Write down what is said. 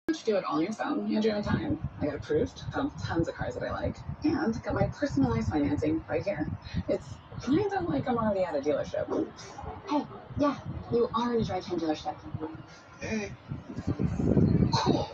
Don't you do it all on your phone. You have your own time. I got approved, found tons of cars that I like, and got my personalized financing right here. It's kind of like I'm already at a dealership. Hey, yeah, you are in a drive time dealership. Hey, cool.